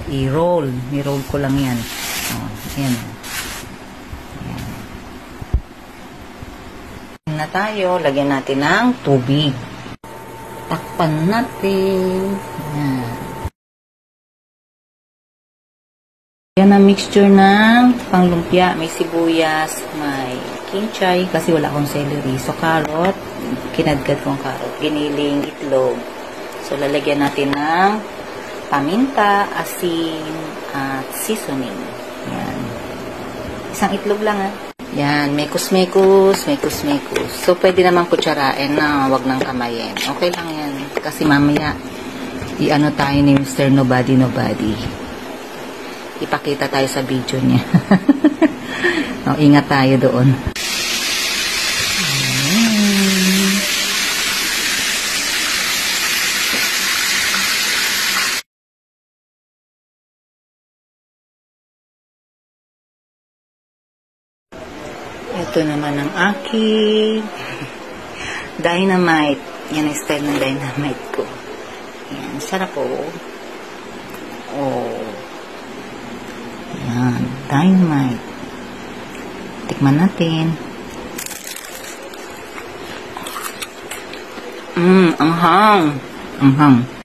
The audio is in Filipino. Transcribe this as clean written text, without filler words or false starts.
i-roll. I-roll ko lang yan. Ayan. Na tayo, lagyan natin ng tubig. Takpan natin. Ayan. Yan ang mixture ng panglumpia. May sibuyas, may kinchay, kasi wala akong celery. So, carrot, kinadkad kong carrot, giniling, itlog. So, lalagyan natin ng paminta, asin, at seasoning. Yan. Isang itlog lang, ha. Yan, mekos-mekos, mekos-mekos. So, pwede naman kutsarain na wag nang kamayin. Okay lang yan. Kasi mamaya, i-ano tayo ni Mr. Nobody Nobody. Ipakita tayo sa video niya. Ingat tayo doon. Ito naman ang aking dynamite. Yan ang style ng dynamite ko. Yan. Sarap po. Oh. Yan. Dynamite. Tikman natin. Anghang. Anghang.